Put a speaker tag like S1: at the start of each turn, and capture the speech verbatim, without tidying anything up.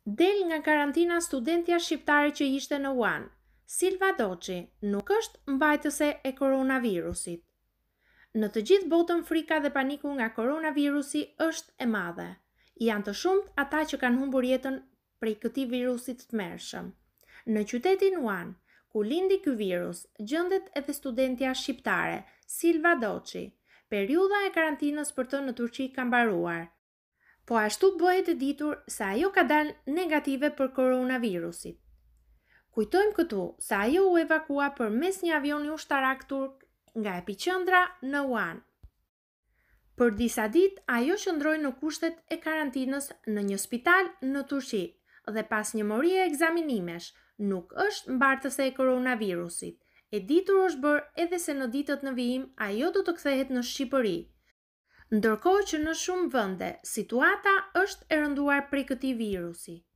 S1: Del nga karantina studentja shqiptare që ishte në Wuhan. Silva Doçi nuk është mbajtëse e koronavirusit. Në të gjithë botën frika dhe paniku nga koronavirusi është e madhe. Janë të shumt ata që kanë humbur jetën prej këtij virusit të tmerrshëm. Në qytetin Wuhan, ku lindi ky virus, gjendet edhe studentja shqiptare, Silva Doçi. Periudha e karantinës për të në Turqi ka mbaruar. Po ashtu bëhet e ditur se ajo ka dalë negative për koronavirusit. Kujtojmë këtu se ajo u evakua përmes një avioni ushtarak turk nga epiqendra në Wuhan. Për disa ditë ajo qëndroi në kushtet e karantinës në një spital në Turqi dhe pas një morie ekzaminimesh nuk është mbartëse e koronavirusit. E ditur është bërë edhe se në ditët në vijim ajo do të kthehet në Shqipëri. Ndërkohë që në shumë vende situata është e rënduar prej këtij virusi.